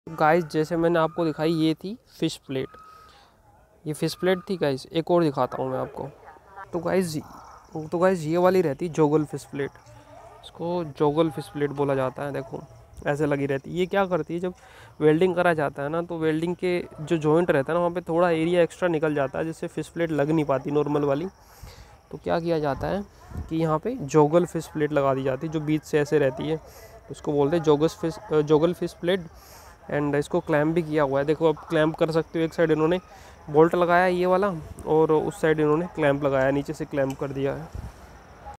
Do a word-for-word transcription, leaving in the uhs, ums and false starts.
Guys जैसे मैंने आपको दिखाई ये थी फ़िश प्लेट, ये फ़िश प्लेट थी गाइस। एक और दिखाता हूँ मैं आपको। तो गाइस तो गाइस ये वाली रहती जोगल फ़िश प्लेट, इसको जोगल फ़िश प्लेट बोला जाता है। देखो ऐसे लगी रहती है। ये क्या करती है, जब वेल्डिंग करा जाता है ना, तो वेल्डिंग के जो जॉइंट रहता है ना, वहाँ पे थोड़ा एरिया एक्स्ट्रा निकल जाता है, जिससे फ़िश प्लेट लग नहीं पाती नॉर्मल वाली। तो क्या किया जाता है कि यहाँ पे जोगल फ़िश प्लेट लगा दी जाती है, जो बीच से ऐसे रहती है। उसको बोलते हैं जोगस fish joggle fish plate. And इसको क्लैम्प भी किया हुआ है। देखो अब क्लैम्प कर सकते हो, एक साइड इन्होंने बोल्ट लगाया है ये वाला, और उस साइड इन्होंने क्लैम्प लगाया है, नीचे से क्लैम्प कर दिया है।